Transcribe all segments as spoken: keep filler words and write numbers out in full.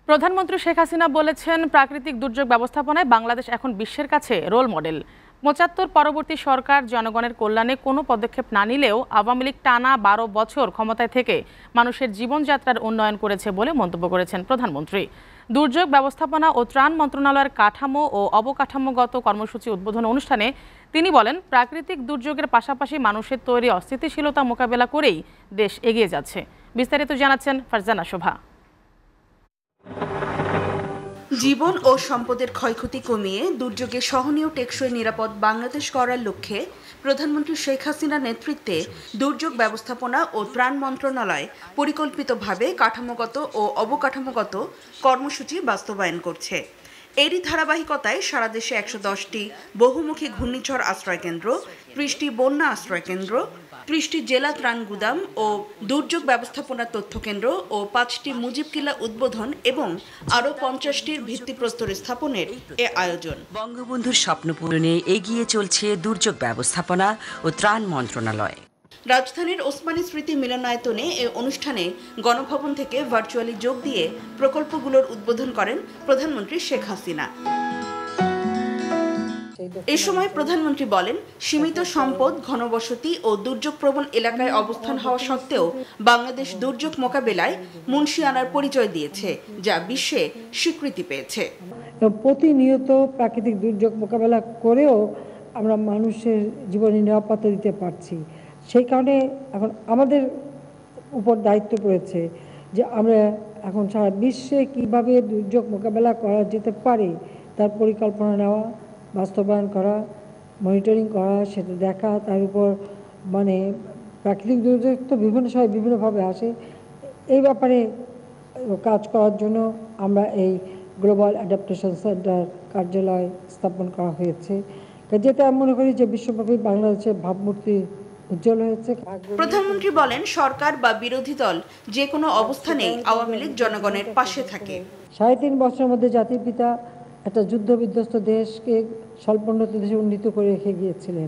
প্রধানমন্ত্রী শেখ হাসিনা বলেছেন, প্রাকৃতিক দুর্যোগ ব্যবস্থাপনায় বাংলাদেশ এখন বিশ্বের কাছে রোল মডেল। পঁচাত্তর পরবর্তী সরকার জনগণের কল্যাণে কোনো পদক্ষেপ না নিলেও আওয়ামী লীগ টানা বারো বছর ক্ষমতায় থেকে মানুষের জীবনযাত্রার উন্নয়ন করেছে বলে মন্তব্য করেছেন প্রধানমন্ত্রী। দুর্যোগ ব্যবস্থাপনা ও ত্রাণ মন্ত্রণালয়ের কাঠামো ও অবকাঠামোগত কর্মসূচি উদ্বোধন অনুষ্ঠানে তিনি বলেন, প্রাকৃতিক দুর্যোগের পাশাপাশি মানুষের তৈরি অস্থিতিশীলতা মোকাবেলা করেই দেশ এগিয়ে যাচ্ছে। বিস্তারিত জানাচ্ছেন ফারজানা শোভা। জীবন ও সম্পদের ক্ষয়ক্ষতি কমিয়ে দুর্যোগে সহনীয় টেকসই নিরাপদ বাংলাদেশ গড়ার লক্ষ্যে প্রধানমন্ত্রী শেখ হাসিনার নেতৃত্বে দুর্যোগ ব্যবস্থাপনা ও ত্রাণ মন্ত্রণালয় পরিকল্পিতভাবে কাঠামোগত ও অবকাঠামোগত কর্মসূচি বাস্তবায়ন করছে। এরই ধারাবাহিকতায় সারা দেশে একশো দশটি বহুমুখী ঘূর্ণিঝড় আশ্রয়কেন্দ্র, ত্রিশটি বন্যা আশ্রয়কেন্দ্র, ত্রিশটি জেলা ত্রাণ গুদাম ও দুর্যোগ ব্যবস্থাপনা তথ্যকেন্দ্র ও পাঁচটি মুজিব কিল্লা উদ্বোধন এবং আরও পঞ্চাশটির ভিত্তিপ্রস্তর স্থাপনের এ আয়োজন। বঙ্গবন্ধুর স্বপ্ন পূরণে এগিয়ে চলছে দুর্যোগ ব্যবস্থাপনা ও ত্রাণ মন্ত্রণালয়। রাজধানীর ওসমানী স্মৃতি মিলনায়তনে এ অনুষ্ঠানে গণভবন থেকে ভার্চুয়ালি যোগ দিয়ে প্রকল্পগুলোর উদ্বোধন করেন প্রধানমন্ত্রী শেখ হাসিনা। এ সময় প্রধানমন্ত্রী বলেন, সীমিত সম্পদ, ঘনবসতি ও দুর্যোগপ্রবণ এলাকায় অবস্থান হওয়া সত্ত্বেও বাংলাদেশ দুর্যোগ মোকাবেলায় মুনশিয়ানার পরিচয় দিয়েছে, যা বিশ্বে স্বীকৃতি পেয়েছে। প্রতিনিয়ত প্রাকৃতিক দুর্যোগ মোকাবেলা করেও আমরা মানুষের জীবনে নিরাপত্তা দিতে পারছি। সেই কারণে এখন আমাদের উপর দায়িত্ব পড়েছে যে আমরা এখন সারা বিশ্বে কিভাবে দুর্যোগ মোকাবেলা করা যেতে পারে তার পরিকল্পনা নেওয়া, বাস্তবায়ন করা, মনিটরিং করা, সেটা দেখা, তার উপর মানে প্রাকৃতিক দুর্যোগ তো বিভিন্ন সময় বিভিন্নভাবে আসে, এই ব্যাপারে কাজ করার জন্য আমরা এই গ্লোবাল অ্যাডাপ্টেশন সেন্টার কার্যালয় স্থাপন করা হয়েছে, যেটা আমি মনে করি যে বিশ্বব্যাপী বাংলাদেশের ভাবমূর্তি উজ্জ্বল হয়েছে। প্রধানমন্ত্রী বলেন, সরকার বা বিরোধী দল যে কোনো অবস্থানেই আওয়ামী লীগ জনগণের পাশে থাকে। সাড়ে তিন বছরের মধ্যে জাতির পিতা একটা যুদ্ধ বিধ্বস্ত দেশকে স্বল্পোন্নত দেশে উন্নীত করে রেখে গিয়েছিলেন।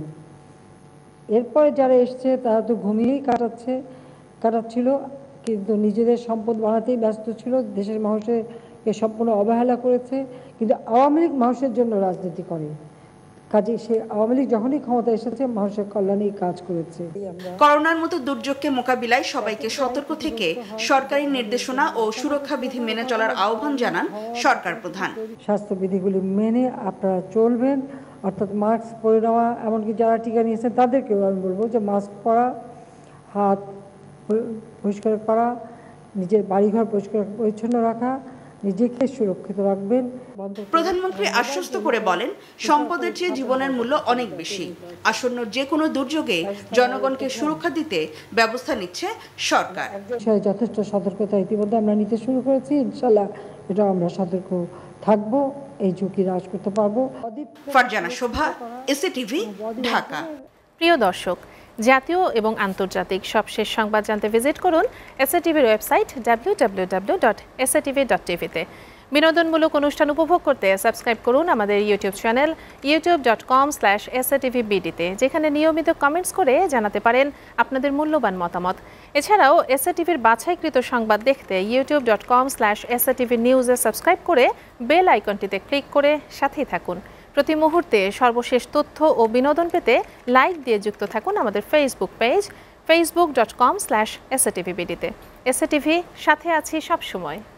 এরপরে যারা এসছে তারা তো ঘুমিয়েই কাটাচ্ছে কাটাচ্ছিল কিন্তু নিজেদের সম্পদ বাড়াতেই ব্যস্ত ছিল, দেশের মানুষকে সম্পূর্ণ অবহেলা করেছে। কিন্তু আওয়ামী লীগ মানুষের জন্য রাজনীতি করে, কাজে সে আওয়ামী লীগ যখনই ক্ষমতা এসেছে মানুষের কল্যাণেই কাজ করেছে। করোনার মতো দুর্যোগকে মোকাবিলায় সবাইকে সতর্ক থেকে সরকারি নির্দেশনা ও সুরক্ষা বিধি মেনে চলার আহ্বান জানান সরকার প্রধান। স্বাস্থ্যবিধিগুলি মেনে আপনারা চলবেন, অর্থাৎ মাস্ক পরে নেওয়া, এমনকি যারা টিকা নিয়েছেন তাদেরকেও আমি বলবো যে মাস্ক পরা, হাত পরিষ্কার করা, নিজের বাড়িঘর পরিষ্কার পরিচ্ছন্ন রাখা, নিজেকে সুরক্ষিত রাখবেন। প্রধানমন্ত্রী আশ্বস্ত করে বলেন, সম্পদের চেয়ে জীবনের মূল্য অনেক বেশি। আসন্ন যে কোনো দুর্যোগে জনগণকে সুরক্ষা দিতে ব্যবস্থা নিচ্ছে সরকার। যথেষ্ট সতর্কতা ইতিমধ্যে আমরা নিতে শুরু করেছি, ইনশাল্লাহ এটা আমরা সতর্ক থাকবো, এই ঝুঁকি হ্রাস করতে পারবো। ফারজানা শোভা, এসএটিভি, ঢাকা। প্রিয় দর্শক, জাতীয় এবং আন্তর্জাতিক সবশেষ সংবাদ জানতে ভিজিট করুন এসএটিভির website W W W dot SATV dot টিভিতে। বিনোদনমূলক অনুষ্ঠান উপভোগ করতে সাবস্ক্রাইব করুন আমাদের YouTube channel YouTube dot com slash SATV বিডিতে, যেখানে নিয়মিত কমেন্টস করে জানাতে পারেন আপনাদের মূল্যবান মতামত। এছাড়াও এসএটিভির বাছাইকৃত সংবাদ দেখতে YouTube dot com slash SATV নিউজে সাবস্ক্রাইব করে বেল আইকনটিতে ক্লিক করে সাথেই থাকুন। প্রতি মুহূর্তে সর্বশেষ তথ্য ও বিনোদন পেতে লাইক দিয়ে যুক্ত থাকুন আমাদের Facebook page Facebook dot com slash SATV বিডিতে। এসএটিভি, সাথে আছি সবসময়।